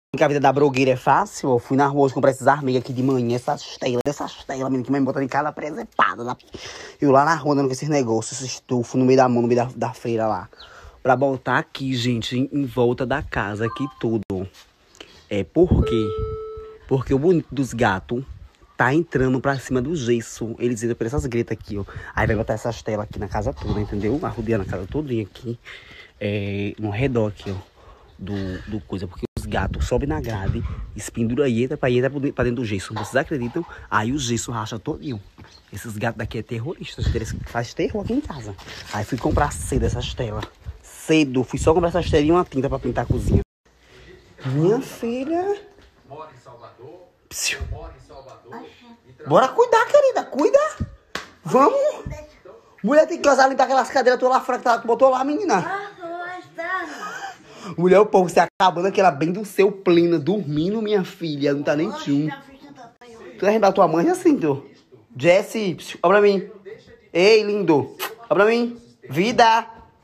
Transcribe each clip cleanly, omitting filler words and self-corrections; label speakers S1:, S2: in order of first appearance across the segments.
S1: Que a vida da blogueira é fácil. Eu fui na rua comprar esses armeiros aqui de manhã, essas telas, menino, que mãe bota em casa presepada. Eu lá na rua andando com esses negócios, esses estufos no meio da mão, no meio da feira lá. Pra botar aqui, gente, em volta da casa, aqui tudo. É por quê? Porque o bonito dos gatos tá entrando pra cima do gesso. Eles entram por essas gretas aqui, ó. Aí vai botar essas telas aqui na casa toda, entendeu? Arrodeando a casa todinha aqui. No redor aqui, ó. Do coisa, porque os gatos sobem na grade, espinduram aí, entra pra dentro do gesso. Vocês acreditam? Aí o gesso racha todinho. Esses gatos daqui é terroristas, eles fazem terror aqui em casa. Aí fui comprar cedo essas telas. Cedo, fui só comprar essas telas e uma tinta pra pintar a cozinha. Minha filha.
S2: Mora em Salvador. Mora em Salvador.
S1: Bora cuidar, querida, cuida. Vamos. Mulher, tem que usar limpar aquelas cadeiras todas lá fora que tu botou lá, menina. Mulher, o povo se acabando aqui, ela bem do seu pleno, dormindo, minha filha. Não tá nem tchum. Tu vai lembrar tua mãe assim, tu? Jessie, olha pra mim. Ei, lindo. Olha pra mim. Vida.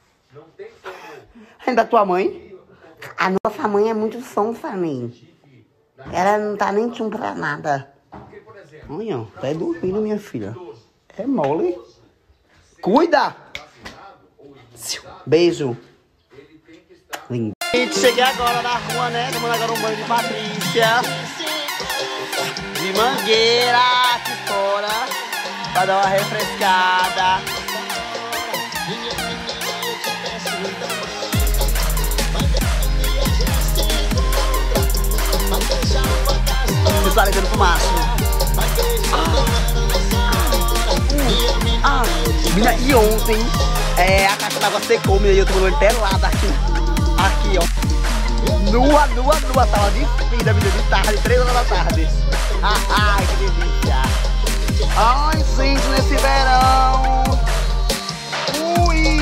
S1: Lembra tua mãe? A nossa mãe é muito sonsa, mãe. Ela não tá nem tchum pra nada. Olha, tá dormindo, minha filha. É mole. Cuida. Beijo. Lindo. Gente, cheguei agora na rua, né? Tomando agora um banho de Patrícia. De mangueira aqui fora. Pra dar uma refrescada. Visualizando pro máximo. E ontem a caixa d'água secou, e eu tô com pelada aqui. Aqui, ó. Nua. Tava de vida, de tarde, 3 horas da tarde. Ai, que delícia. Ai, gente, nesse verão. Ui.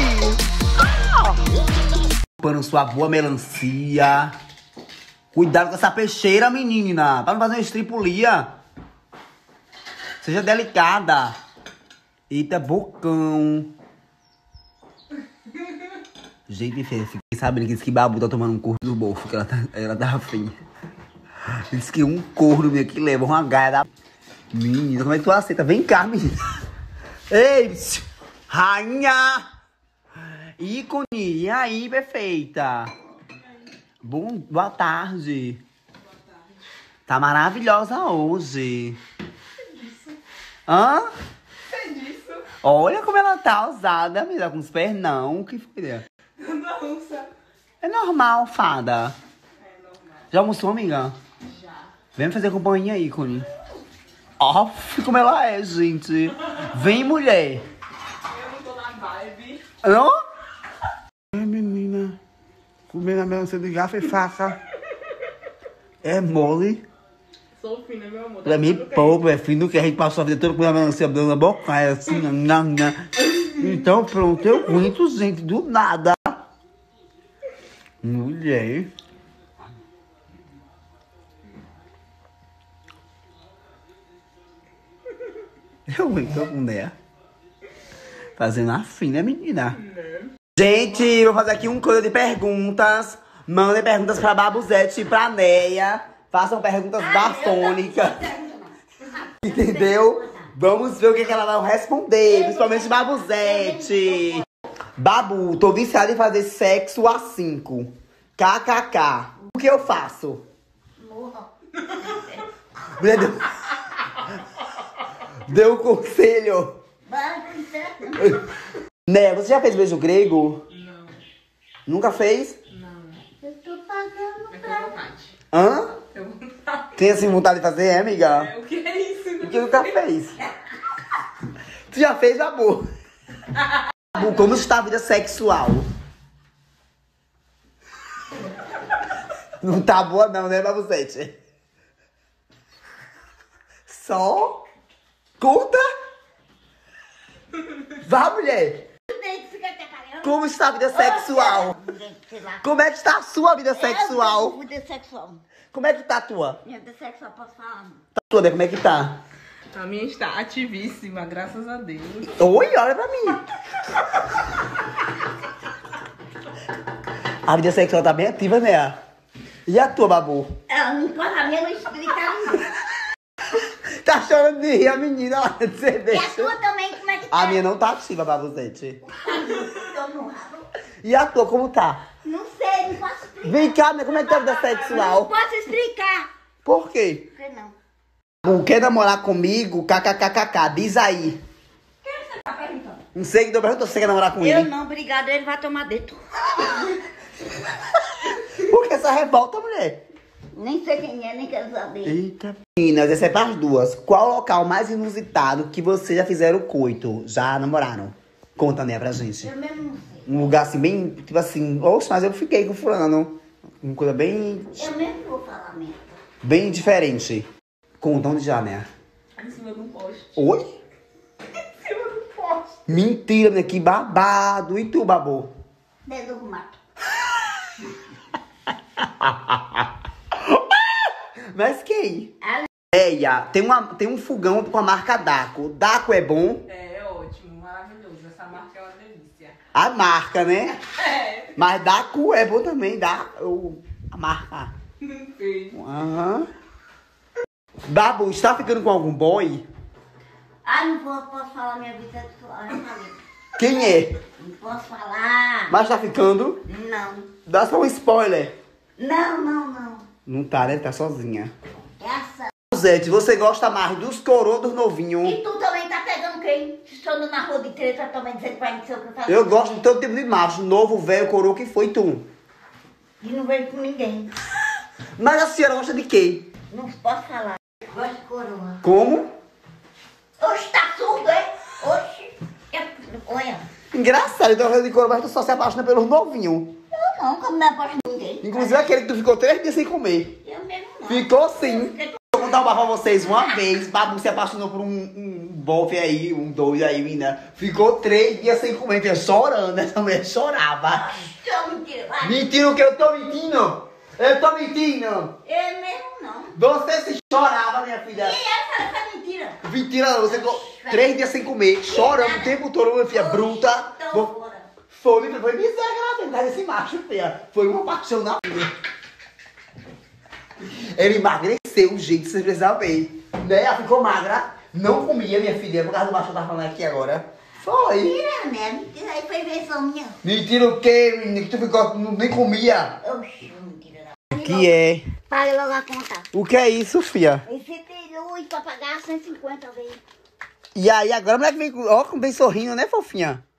S1: Para sua boa melancia. Cuidado com essa peixeira, menina. Pra não fazer uma estripulia. Seja delicada. Eita, bocão. Gente, feia, fiquei sabendo que esse Babu tá tomando um corno do bolso, que ela tá afim. Diz que um corno meu que leva uma gaia da... Menina, como é que tu aceita? Vem cá, menina. Ei, rainha. Ícone, e aí, perfeita? Boa tarde. Tá maravilhosa hoje. Hã? Olha como ela tá ousada, menina, com os pernão. O que foi? É normal, fada. É normal. Já almoçou, amiga? Já. Vem me fazer companhia aí, Ícone. Ó, como ela é, gente. Vem, mulher. Eu não tô na vibe. Não? É, menina. Comendo a melancia de garfo e faca. É mole.
S3: Sou fina, meu amor.
S1: Pra mim, pouco, é fino que a gente passou a vida toda com a melancia dando na boca, é assim, Então, pronto, eu aguento, gente, do nada. Mulher. Eu aguento com mulher. Fazendo a fina, menina. Gente, vou fazer aqui um coisa de perguntas. Mandem perguntas pra Babuzete e pra Neia. Façam perguntas bafônicas. Entendeu? Vamos ver o que ela vai responder. Principalmente Babuzete. Babu, tô viciada em fazer sexo a 5. KKK. O que eu faço? Morra. Deu um conselho. Né, você já fez beijo grego?
S3: Não.
S1: Nunca fez?
S3: Não.
S4: Eu tô pagando pra...
S1: Hã?
S3: Eu vontade.
S1: Tem assim vontade de fazer, amiga?
S3: O que é isso?
S1: O que nunca fez? Tu já fez, Babu? Babu, como está a vida sexual? Não tá boa não, né, Babuzete? Só? Conta? Vá, mulher! Como está a vida sexual? Como é que está a sua vida sexual?
S4: Vida sexual.
S1: Como é que tá a tua?
S4: Minha vida sexual, posso falar?
S1: Tá toda, como é que tá?
S3: A minha está ativíssima, graças a Deus.
S1: Oi, olha pra mim. A vida sexual tá bem ativa, né? E a tua, Babu?
S4: Ela não pode, a minha não explica ninguém.
S1: Tá chorando de rir a menina lá de
S4: E a
S1: cerveja.
S4: tua também, como é que tá?
S1: A minha não tá possível, babuzete.
S4: Eu não abro.
S1: E a tua, como tá?
S4: Não sei, não posso explicar.
S1: Vem cá, minha, como é que tá a vida
S4: Não
S1: sexual?
S4: posso explicar.
S1: Por quê?
S4: Por que não?
S1: Não quer namorar comigo? KKKKK, diz aí.
S4: Quem você tá perguntando?
S1: Um seguidor perguntou se você quer namorar com
S4: Eu
S1: ele.
S4: não, obrigado, ele vai tomar dentro.
S1: Por que essa revolta, mulher?
S4: Nem sei quem é, nem quero saber.
S1: Eita. Meninas, essa é para as duas. Qual o local mais inusitado que vocês já fizeram coito? Já namoraram? Conta, né, pra gente.
S4: Eu mesmo não sei.
S1: Um lugar assim, bem, tipo assim, oxe, mas eu fiquei com fulano. Uma coisa bem,
S4: Eu mesmo vou falar mesmo.
S1: bem diferente. Conta onde já, né?
S3: Em cima de um poste.
S1: Oi?
S3: Em cima de um poste.
S1: Mentira, né? Que babado. E tu, babô?
S4: Dentro do mato.
S1: Mas quem?
S4: A
S1: Eia, tem um fogão com a marca Daco. Daco é bom?
S3: É ótimo, maravilhoso. Essa marca é uma delícia.
S1: A marca, né?
S3: É.
S1: Mas Daco é bom também, a marca.
S3: Não sei.
S1: Aham. Babu, está ficando com algum boy?
S4: posso falar minha vida sexual, eu falei.
S1: Quem é?
S4: Não posso falar.
S1: Mas tá ficando?
S4: Não.
S1: Dá só um spoiler.
S4: Não.
S1: Não tá, né? Tá sozinha.
S4: Essa.
S1: Zete, você gosta mais dos coroa dos novinhos?
S4: E tu também tá pegando quem? Se eu ando na rua de treta também dizendo que vai me ser o que eu faço.
S1: Eu gosto de todo tipo de macho. Novo, velho, coroa, que foi tu?
S4: E não vejo com ninguém.
S1: Mas a senhora gosta de quem?
S4: Não posso falar. Gosto de coroa.
S1: Como?
S4: Oxe, tá surdo, é? Oxe. Olha.
S1: Engraçado, então de coroa, mas tu só se apaixona pelos novinhos.
S4: Eu não, como não aposto em ninguém.
S1: Inclusive aquele que tu ficou 3 dias sem comer.
S4: Eu mesmo não.
S1: Ficou sim. Vou contar uma pra vocês. Uma vez, Babu se apaixonou por um bofe aí, um doido aí, menina. Ficou 3 dias sem comer, então, chorando. Essa mulher chorava.
S4: Isso é mentira, vai.
S1: Mentira o que eu tô mentindo? Eu tô mentindo.
S4: Eu mesmo não.
S1: Você se chorava, minha filha.
S4: E essa é mentira.
S1: Mentira, não. Você ficou 3 dias sem comer, chorando o tempo todo, minha filha, bruta.
S4: Então, fora.
S1: Foi miséria que ela fez, mas esse macho, filha. Foi uma paixão na vida. Ele emagreceu, gente, vocês precisam ver. Né? Ela ficou magra, não comia, minha filha, por causa do macho que eu tava falando aqui agora. Foi.
S4: Mentira, né? Mentira, aí foi invenção minha.
S1: Mentira o quê, menina? Que tu ficou, nem comia.
S4: Oxi, mentira.
S1: O que é?
S4: Pague logo a conta.
S1: O que é isso, filha?
S4: E se tem luz pra pagar 150 vezes.
S1: E aí, agora a mulher que vem, ó, como vem sorrindo, né, fofinha?